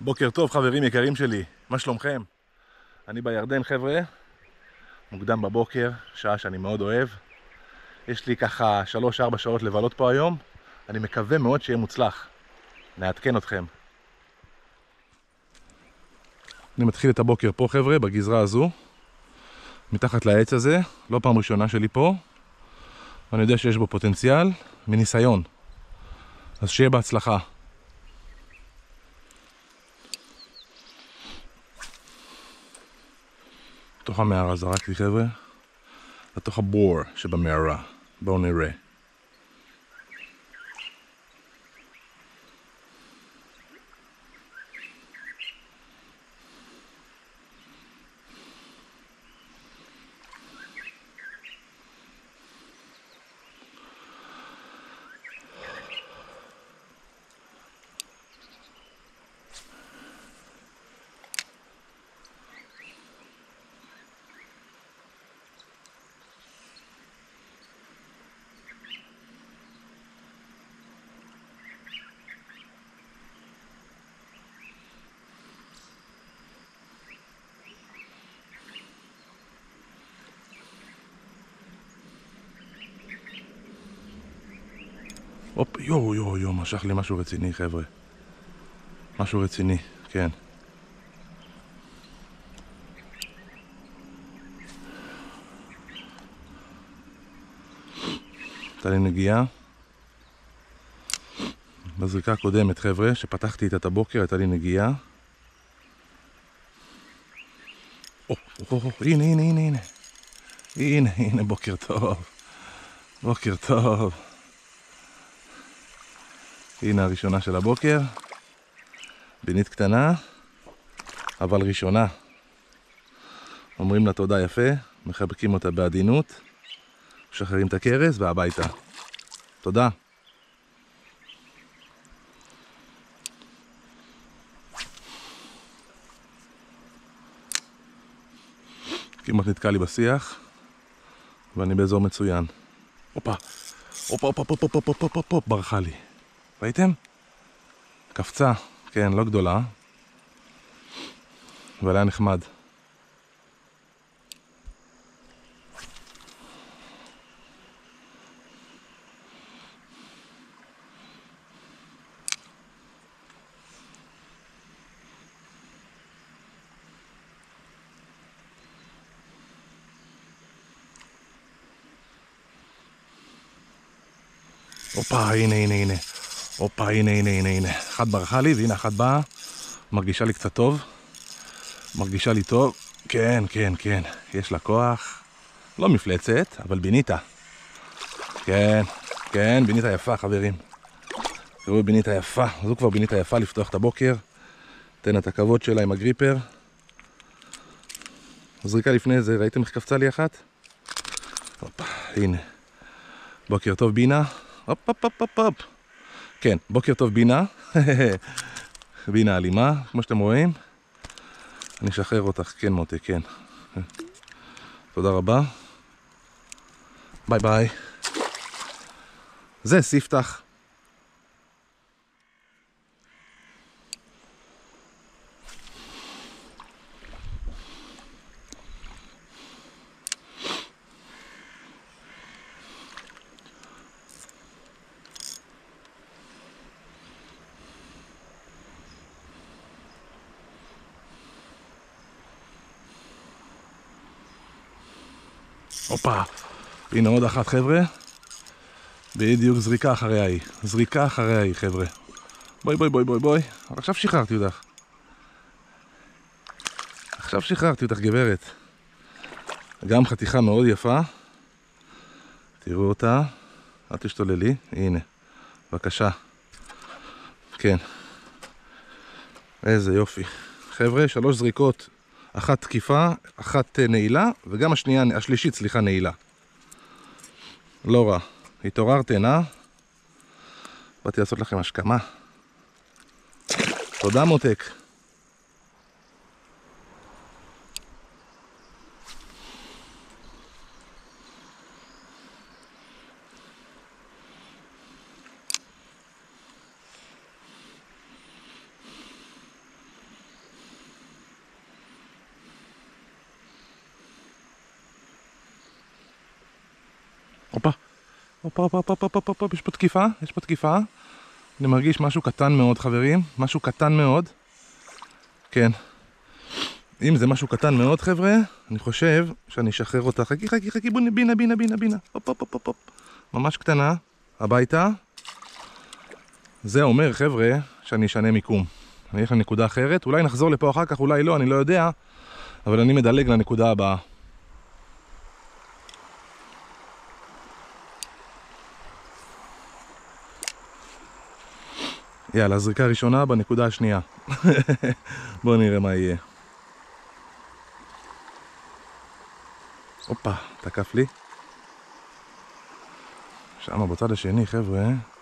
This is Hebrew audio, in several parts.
בוקר טוב חברים יקרים שלי, מה שלומכם? אני בירדן חבר'ה, מוקדם בבוקר, שעה שאני מאוד אוהב. יש לי ככה 3-4 שעות לבלות פה היום, אני מקווה מאוד שיהיה מוצלח. נעדכן אתכם. אני מתחיל את הבוקר פה חבר'ה, בגזרה הזו, מתחת לעץ הזה, לא פעם ראשונה שלי פה. אני יודע שיש בו פוטנציאל, מניסיון. אז שיהיה בהצלחה. לתוך המערה זרקתי חבר'ה, לתוך הבור שבמערה. בואו נראה. הופ, יו, משך לי משהו רציני חבר'ה. משהו רציני, כן. הייתה לי נגיעה. בזריקה הקודמת חבר'ה, שפתחתי איתה את הבוקר, הייתה לי נגיעה. הנה. הנה, בוקר טוב. בוקר טוב. הנה הראשונה של הבוקר. בינית קטנה, אבל ראשונה. אומרים לה תודה יפה, מחבקים אותה בעדינות, משחררים את הכרס והביתה. תודה. כמעט נתקע לי בשיח, ואני באזור מצוין. הופה, ברחה לי. ראיתם? קפצה, כן, לא גדולה, אבל היה נחמד. הופה, הנה. הופה, הנה. אחת ברחה לי, והנה אחת באה. מרגישה לי קצת טוב. מרגישה לי טוב. כן. יש לה כוח. לא מפלצת, אבל ביניתה. כן, ביניתה יפה, חברים. תראו, ביניתה יפה. זו כבר ביניתה יפה לפתוח את הבוקר. תן את הכבוד שלה עם הגריפר. זריקה לפני זה, ראיתם איך קפצה לי אחת? הופה, הנה. בוקר טוב בינה. הופ. כן, בוקר טוב בינה. בינה אלימה, כמו שאתם רואים. אני אשחרר אותך, כן מוטי, כן. תודה רבה. ביי. זה ספתח. הופה, הנה עוד אחת חבר'ה. בדיוק זריקה אחריה היא חבר'ה. בואי. עכשיו שחררתי אותך גברת. גם חתיכה מאוד יפה. תראו אותה. אל תשתוללי, הנה. בבקשה. כן. איזה יופי. חבר'ה, 3 זריקות. אחת תקיפה, אחת נעילה, וגם השלישית, נעילה. לא רע. התעוררתן, באתי לעשות לכם השכמה. תודה מותק. הופה. הופה, הופה, הופה, הופה, הופה, הופה, יש פה תקיפה, יש פה תקיפה. אני מרגיש משהו קטן מאוד, חברים. משהו קטן מאוד. כן. אם זה משהו קטן מאוד, חבר'ה, אני חושב שאני אשחרר אותה. חכי, חכי, חכי, בינה, בינה, בינה, בינה. הופ, הופ, הופ, הופ. ממש קטנה. הביתה. זה אומר, חבר'ה, שאני אשנה מיקום. אני אלך לנקודה אחרת. אולי נחזור לפה אחר כך, אולי לא, אני לא יודע. אבל אני מדלג לנקודה הבאה. יאללה, זריקה ראשונה בנקודה השנייה. בואו נראה מה יהיה. הופה, תקף לי. שם בצד השני, חבר'ה,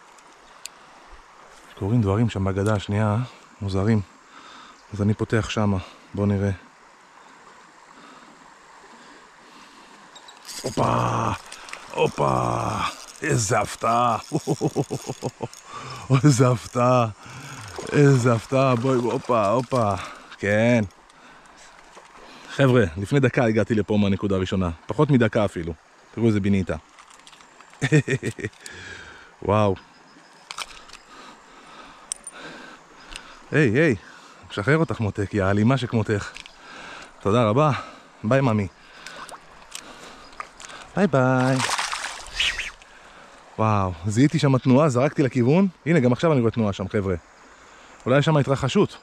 קוראים דברים שם בגדה השנייה, מוזרים. אז אני פותח שמה, בואו נראה. הופה, הופה, איזה הפתעה. איזה הפתעה. איזה הפתעה, בואי, הופה, הופה. כן. חבר'ה, לפני דקה הגעתי לפה מהנקודה הראשונה. פחות מדקה אפילו. תראו איזה ביניתה. וואו. היי, משחרר אותך מותק, יא אלימה שכמותך. תודה רבה. ביי ממי. ביי ביי. וואו, זיהיתי שם תנועה, זרקתי לכיוון. הנה, גם עכשיו אני רואה תנועה שם, חבר'ה. אולי שם התרחשות.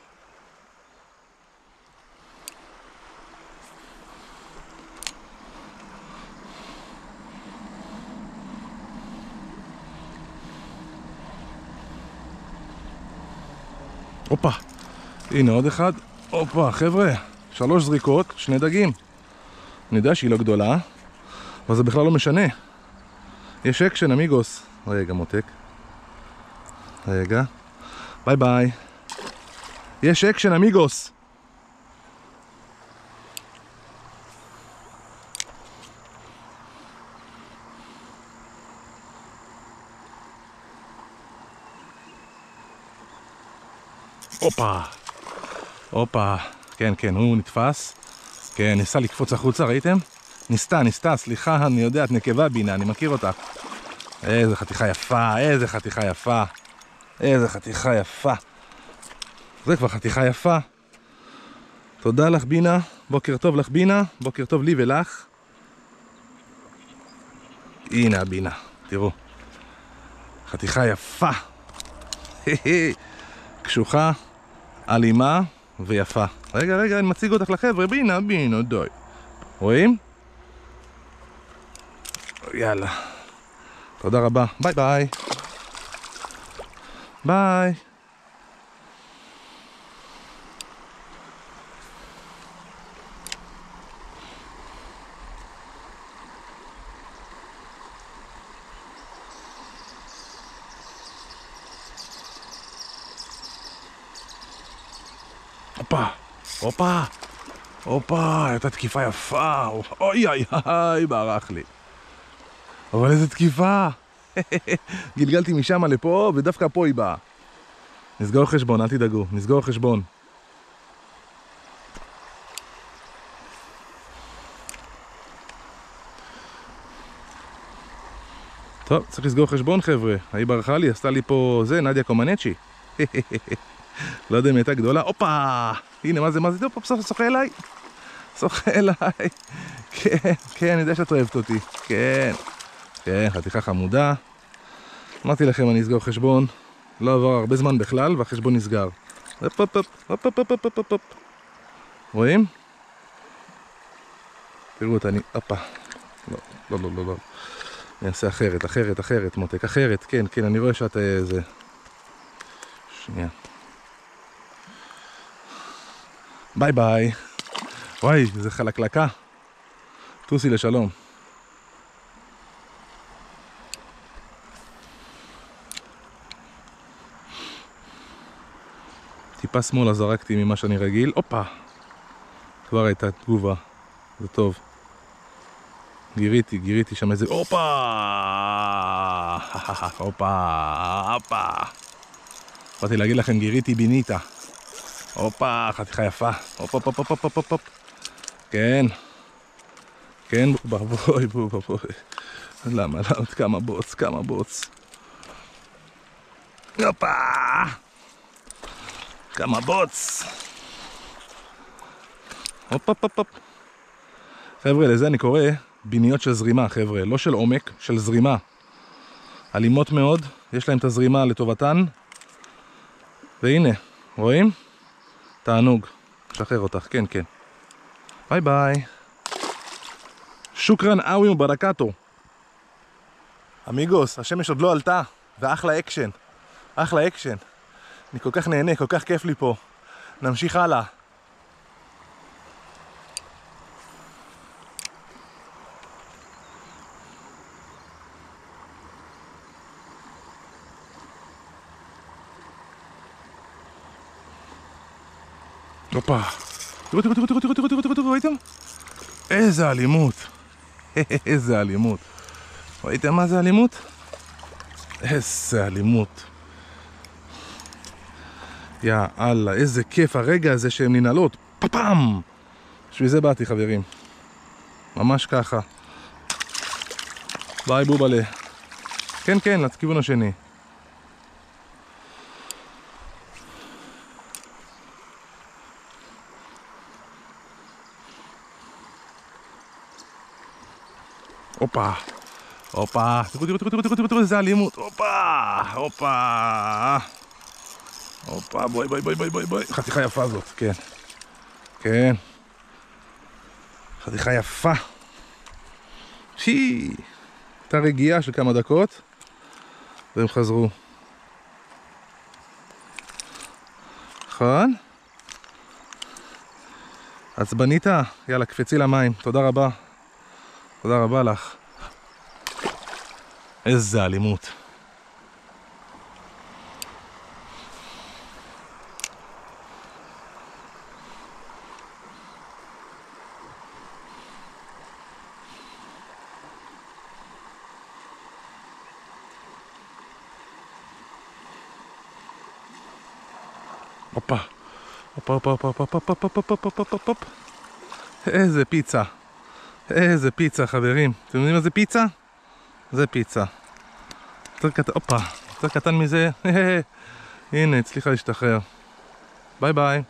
הופה, הנה עוד אחד. הופה, חבר'ה, 3 זריקות, 2 דגים. אני יודע שהיא לא גדולה, אבל זה בכלל לא משנה. יש אקשן, אמיגוס. רגע, מותק. רגע. ביי ביי. יש אקשן, אמיגוס. הופה. הופה. כן, כן, הוא נתפס. כן, ניסה לקפוץ החוצה, ראיתם? ניסתה, סליחה, אני יודע, את נקבה בינה, אני מכיר אותה. איזה חתיכה יפה, איזה חתיכה יפה. איזה חתיכה יפה. זה כבר חתיכה יפה. תודה לך בינה, בוקר טוב לך בינה, בוקר טוב לי ולך. הנה הבינה, תראו. חתיכה יפה. קשוחה, אלימה ויפה. רגע, אני מציג אותך לחבר'ה, בינה, די. רואים? יאללה. תודה רבה. ביי ביי. ביי. הופה, הייתה תקיפה יפה. אוי, ברח לי. אבל איזה תקיפה. גלגלתי משם לפה, ודווקא פה היא באה. נסגור חשבון, אל תדאגו, נסגור חשבון. טוב, צריך לסגור חשבון, חבר'ה. היא ברחה לי, עשתה לי פה זה, נדיה קומנצ'י. לא יודע אם הייתה גדולה. הופה! הנה, מה זה? הופה, שוחה אליי. שוחה אליי. כן, אני יודע שאת אוהבת אותי. כן, חתיכה חמודה. אמרתי לכם, אני אסגור חשבון. לא עבר הרבה זמן בכלל, והחשבון נסגר. הופ. רואים? תראו אותה, הופה. לא. אני אעשה אחרת, מותק. אחרת, כן, אני רואה שאת זה. שנייה. ביי ביי. וואי, זה חלקלקה. טוסי לשלום. טיפה שמאלה זרקתי ממה שאני רגיל. הופה. כבר הייתה תגובה. זה טוב. גיריתי שם איזה... הופה. באתי להגיד לכם, גיריתי ביניתה. הופה, חתיכה יפה. הופ. כן, בואי. למה? עוד כמה בוץ, כמה בוץ. הופה! כמה בוץ. הופ, הופ, הופ. חבר'ה, לזה אני קורא ביניות של זרימה, חבר'ה. לא של עומק, של זרימה. אלימות מאוד, יש להם את הזרימה לטובתן. והנה, רואים? תענוג. שחרר אותך, כן, כן. ביי ביי. שוקרן אווי וברקטו. אמיגוס, השמש עוד לא עלתה, ואחלה אקשן. אחלה אקשן. אני כל כך נהנה, כל כך כיף לי פה. נמשיך הלאה. הופה. תראו, ראיתם? איזה אלימות. איזה אלימות. ראיתם מה זה אלימות? איזה אלימות. יא אללה, איזה כיף הרגע הזה שהן ננעלות. פאפאם! בשביל זה באתי, חברים. ממש ככה. ביי בובלה. כן, כן, לכיוון השני. הופה. הופה. תראו, איזה אלימות. הופה. הופה. הופה, בואי. חתיכה יפה זאת, כן. כן. חתיכה יפה. הייתה רגיעה של כמה דקות, והם חזרו. נכון? עצבניתה? יאללה, קפצי למים. תודה רבה. תודה רבה לך. איזה אלימות. הופה. הופה. איזה פיצה. איזה פיצה, חברים. אתם יודעים מה זה פיצה? זה פיצה. יותר קטן, הופה. יותר קטן מזה. הנה, הצליחה להשתחרר. ביי ביי.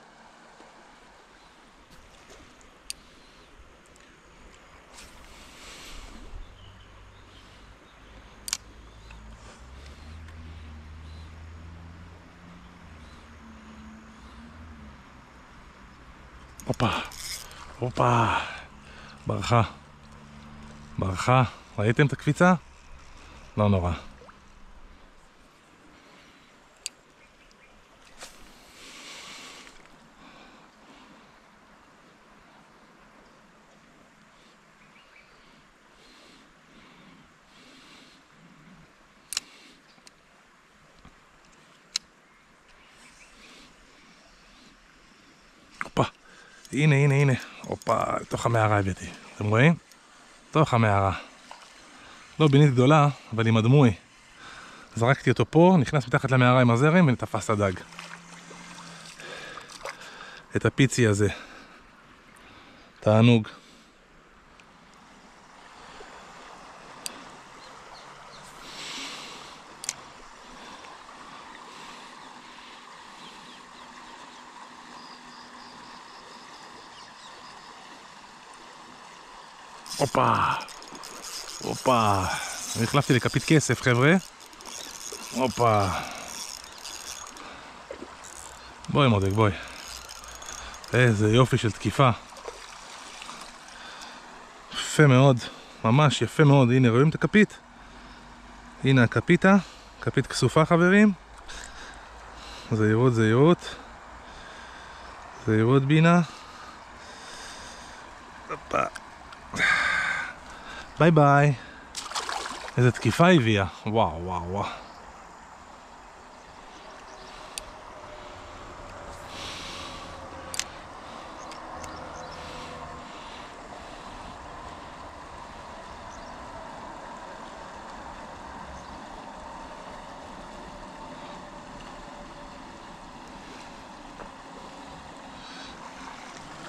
הופה. ברחה. ראיתם את הקפיצה? לא נורא. הופה. הנה. הופה, לתוך המערה הבאתי. אתם רואים? לתוך המערה. לא בינית גדולה, אבל עם הדמוי. זרקתי אותו פה, נכנס מתחת למערה עם הזרם ונתפס את הדג. את הפיצי הזה. תענוג. הופה. החלפתי לכפית כסף, חבר'ה. הופה. בואי מודק, בואי. איזה יופי של תקיפה. יפה מאוד. ממש יפה מאוד. הנה, רואים את הכפית? הנה הכפיתה. כפית כסופה, חברים. זהירות. זהירות בינה. הופה. ביי ביי. איזה תקיפה הביאה. וואו.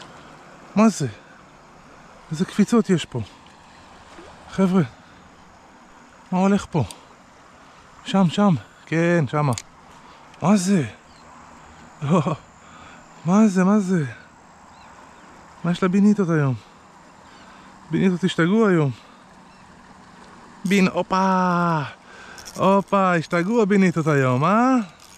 מה זה? איזה קפיצות יש פה. חבר'ה, מה הולך פה? שם. כן, שמה. מה זה? מה זה? מה יש לביניתות היום? ביניתות השתגעו היום. הופה, השתגעו הביניתות היום, אה?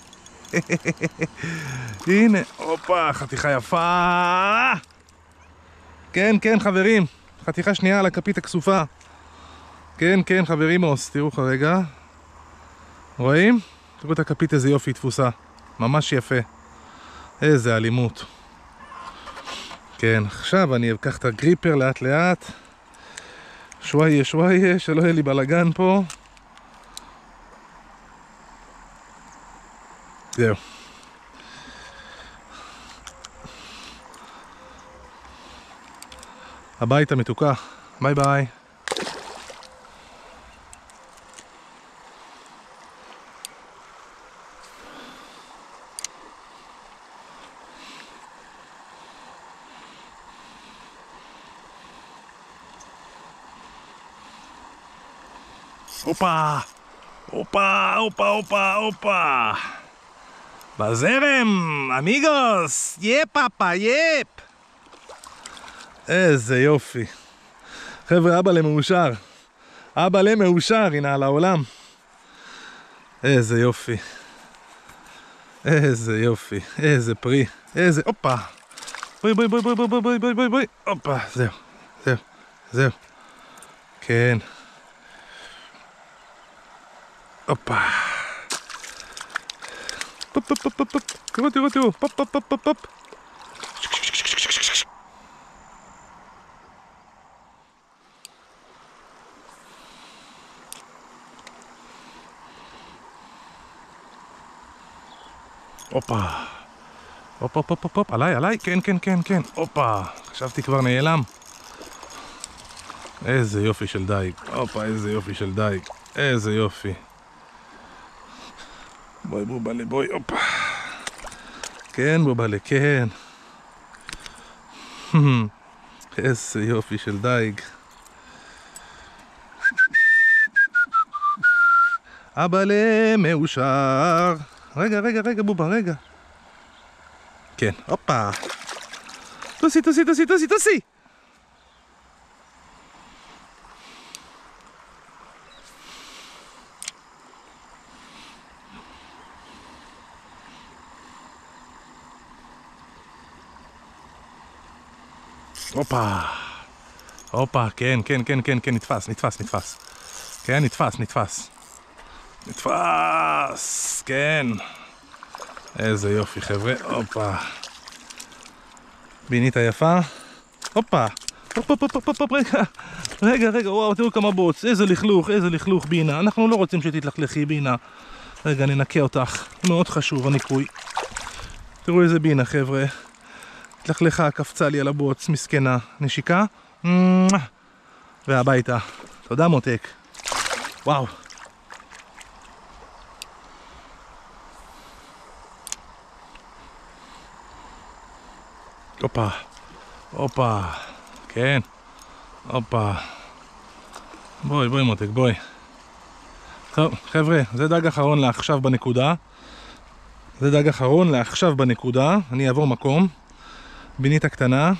הנה, הופה, חתיכה יפה. כן, חברים. חתיכה שנייה על הכפית הכסופה. כן, חברים, תראו רגע. רואים? תראו את הכפית, איזה יופי תפוסה. ממש יפה. איזה אלימות. כן, עכשיו אני אקח את הגריפר לאט לאט. שוואיה, שלא יהיה לי בלגן פה. זהו. הביתה מתוקה. ביי ביי. הופה. בזרם, אמיגוס. פאפה, איזה יופי. חבר'ה, אבא למאושר, הנה על העולם. איזה יופי. איזה פרי. הופה. בואי. הופה, זהו. כן. הופה. תראו. פופ. הופה. עליי. כן. הופה. חשבתי כבר נעלם. איזה יופי של דייג. איזה יופי. בואי בובלה, הופה. כן בובלה, כן. איזה יופי של דייג. אבא למאושר. רגע בובה, רגע. כן, הופה. תוסי. הופה, כן, נתפס. כן, נתפס, כן. איזה יופי, חבר'ה, הופה. בינית יפה. הופה, רגע, וואו, תראו כמה בוץ, איזה לכלוך, בינה. אנחנו לא רוצים שתתלכלכי, בינה. רגע, ננקה אותך, מאוד חשוב הניקוי. תראו איזה בינה, חבר'ה. התלכלכה, קפצה לי על הבוץ, מסכנה. נשיקה. והביתה. תודה מותק. וואו. הופה. כן. הופה. בואי מותק, בואי. טוב, חבר'ה, זה דג אחרון לעכשיו בנקודה. אני אעבור מקום. בינית קטנה.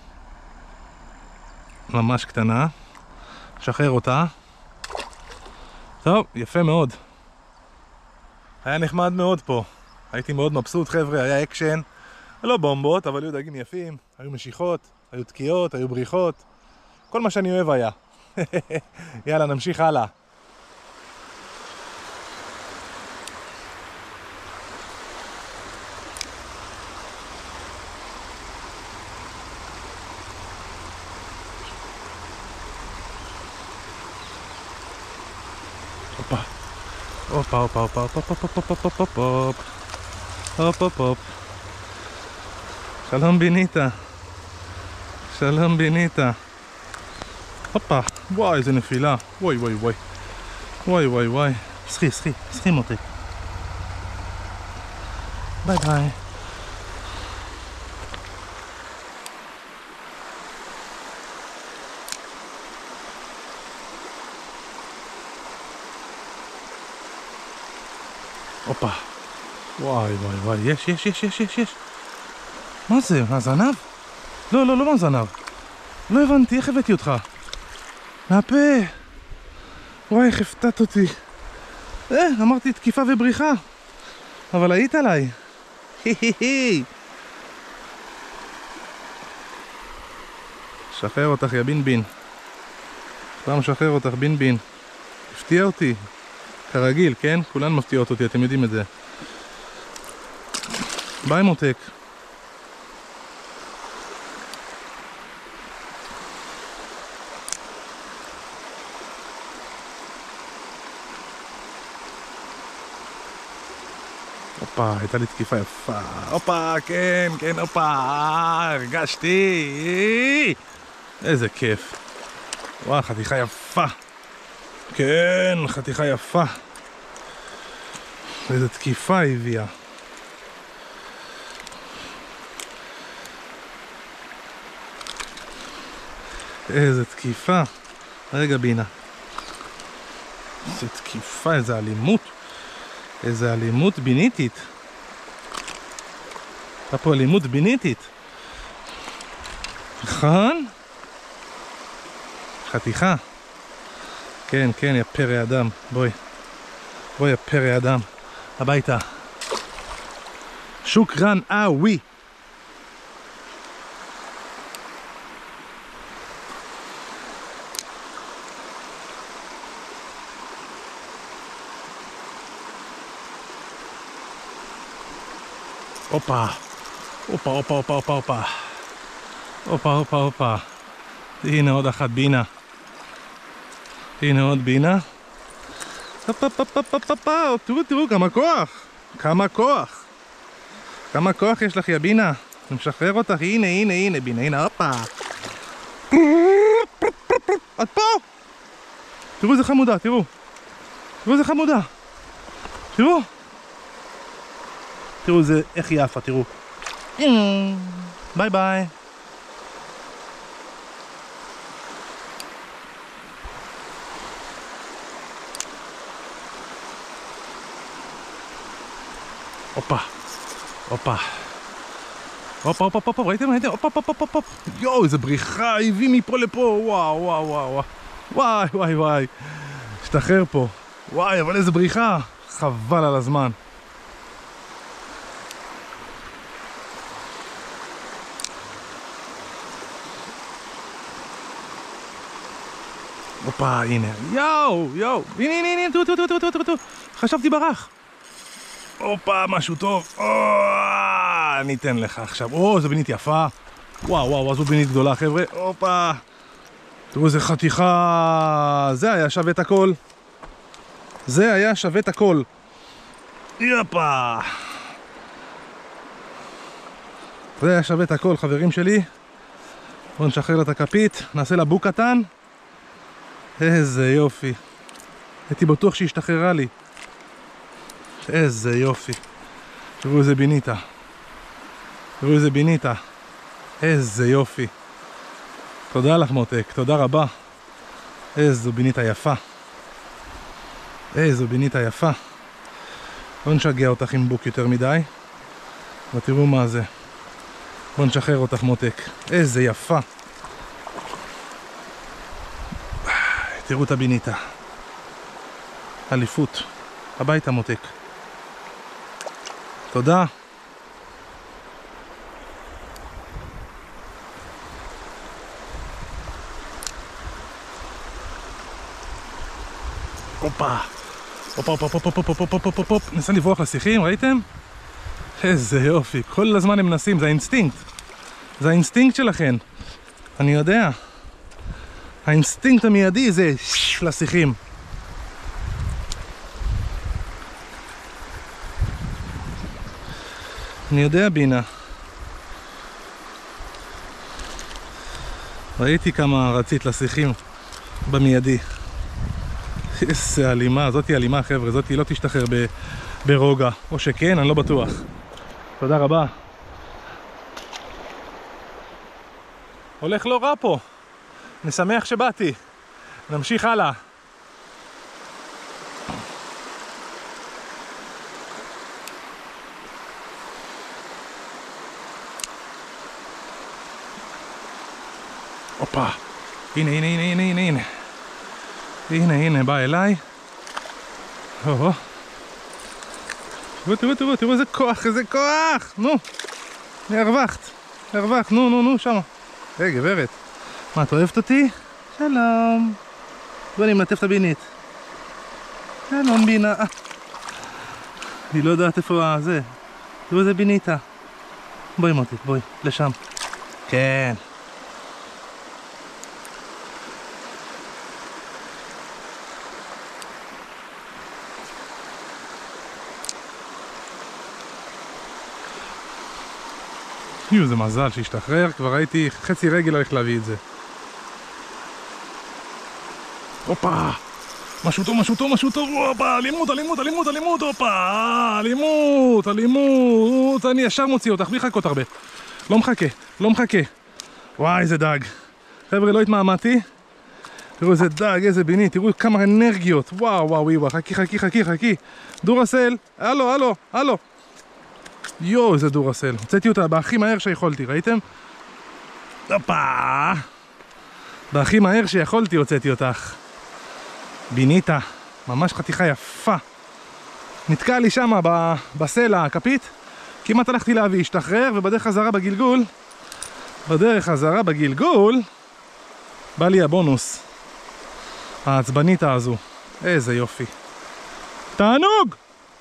ממש קטנה. שחרר אותה. טוב, יפה מאוד. היה נחמד מאוד פה. הייתי מאוד מבסוט, חבר'ה, היה אקשן. לא בומבות, אבל היו דגים יפים. היו משיכות, היו תקיעות, היו בריחות. כל מה שאני אוהב היה. יאללה, נמשיך הלאה. הופ. שלום ביניתה. הופה, וואי, איזה נפילה. וואי. סחי מותק. ביי. הופה. וואי וואי וואי, יש. מה זה? מה, זנב? לא מה זנב. לא הבנתי, איך הבאתי אותך? מהפה. וואי, איך הפתעת אותי. אמרתי תקיפה ובריחה. אבל היית עליי. שחרר אותך, יא בין בין. פעם שחרר אותך, בין בין. הפתיע אותי. כרגיל, כן? כולן מפתיעות אותי, אתם יודעים את זה. ביי מותק. הופה, הייתה לי תקיפה יפה. הופה, כן, הופה, הרגשתי. איזה כיף. וואו, חתיכה יפה. כן, חתיכה יפה. איזה תקיפה הביאה. איזה תקיפה. רגע בינה. איזה תקיפה, איזה אלימות. איזה אלימות ביניתית. הייתה פה אלימות ביניתית. נכון? חתיכה. כן, יא פרא אדם. בואי, יא פרא אדם. הביתה. שוקרן, ווי. הופה. הופה. הנה עוד אחת בינה. הנה עוד בינה. תראו, כמה כוח יש לך, יא בינה. אני משחרר אותך, הנה בינה, הנה, הופה. את פה! תראו איזה חמודה, תראו איזה חמודה. תראו איזה, איך היא יפה, תראו. ביי ביי. הופה. ראיתם? הופה. יואו, איזה בריחה, הביא מפה לפה. וואי. השתחרר פה. וואי, אבל איזה בריחה. חבל על הזמן. הופה, הנה. יואו. הנה. תראו. חשבתי ברח. הופה, משהו טוב. אני אתן לך עכשיו. זו בינית יפה. וואו, זו בינית גדולה, חבר'ה. הופה. תראו איזה חתיכה. זה היה שווה את הכל. יפה. זה היה שווה את הכל, חברים שלי. בואו נשחרר לה את הכפית. נעשה לה בוק קטן. איזה יופי. הייתי בטוח שהיא השתחררה לי. איזה יופי. תראו איזה ביניתה. איזה יופי. תודה לך מותק, תודה רבה. איזו ביניתה יפה. לא נשגע אותך עם בוק יותר מדי. ותראו מה זה. בוא נשחרר אותך מותק. איזה יפה. תראו את הביניתה. אליפות. הביתה מותק. תודה. הופה. נסה לברוח לשיחים, ראיתם? איזה יופי. כל הזמן הם מנסים, זה האינסטינקט. זה האינסטינקט שלכם. אני יודע. האינסטינקט המיידי זה לשיחים. אני יודע בינה. ראיתי כמה רצית לשיחים במיידי. איזה אלימה, זאתי אלימה חבר'ה, זאתי לא תשתחרר ברוגע. או שכן, אני לא בטוח. תודה רבה. הולך לא רע פה. נשמח שבאתי. נמשיך הלאה. הופה. הנה, הנה, הנה, הנה, הנה, הנה. הנה, הנה, בא אליי. תראו, תראו, תראו, תראו, איזה כוח, איזה כוח! נו, הרווחת, הרווחת, נו, נו, נו, שמה. היי, גברת. מה, את אוהבת אותי? שלום. בואי נמלטף את הבינית. שלום, בינה. אני לא יודעת איפה זה. תראו איזה ביניתה. בואי מוטי, בואי, לשם. כן. יו, זה מזל שהשתחרר, כבר ראיתי חצי רגל הולך להביא את זה. הופה! משהו טוב, משהו טוב, משהו טוב, הופה! אלימות, אלימות, אלימות, אלימות, הופה! אלימות, אלימות! אני ישר מוציא אותך, בלי חכות הרבה. לא מחכה, לא מחכה. וואי, איזה דג. חבר'ה, לא התמהמהתי. תראו איזה דג, איזה ביני, תראו כמה אנרגיות. וואו, וואו, וואו, חכי, חכי, חכי, חכי. דורסל, הלו, הלו, הלו. יו, איזה דורסל. הוצאתי אותה בהכי מהר שיכולתי, ראיתם? הופה! בהכי מהר שיכולתי הוצאתי אותך. ביניתה, ממש חתיכה יפה. נתקע לי שמה בסלע הכפית. כמעט הלכתי להביא, השתחרר, ובדרך חזרה בגלגול, בא לי הבונוס. העצבניתה הזו. איזה יופי. תענוג!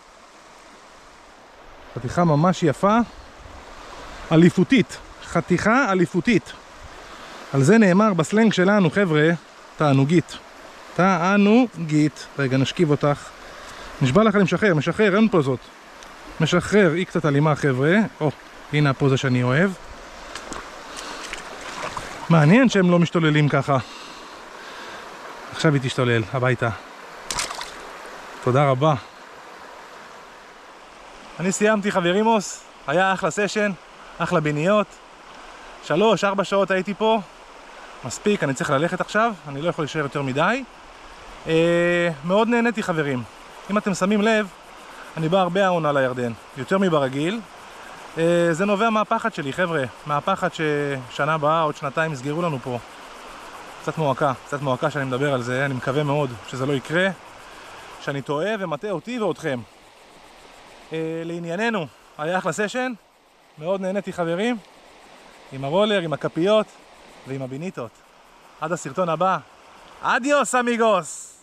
חתיכה ממש יפה. אליפותית. חתיכה אליפותית. על זה נאמר בסלנג שלנו, חבר'ה, תענוגית. תענוגית. רגע, נשכיב אותך. נשבע לך, אני משחרר, משחרר, אין פה זאת. משחרר, היא קצת אלימה, חבר'ה. או, הנה הפוזה שאני אוהב. מעניין שהם לא משתוללים ככה. עכשיו היא תשתולל, הביתה. תודה רבה. אני סיימתי, חברימוס. היה אחלה סשן, אחלה ביניות. 3-4 שעות הייתי פה. מספיק, אני צריך ללכת עכשיו. אני לא יכול להישאר יותר מדי. מאוד נהניתי, חברים. אם אתם שמים לב, אני בא הרבה העונה לירדן. יותר מברגיל. זה נובע מהפחד שלי, חבר'ה. מהפחד ששנה הבאה, עוד שנתיים יסגרו לנו פה. קצת מועקה שאני מדבר על זה. אני מקווה מאוד שזה לא יקרה. שאני טועה ומטעה אותי ואותכם. לענייננו, היה אחלה סשן. מאוד נהניתי, חברים. עם הרולר, עם הכפיות ועם הביניטות. עד הסרטון הבא. אדיוס, אמיגוס!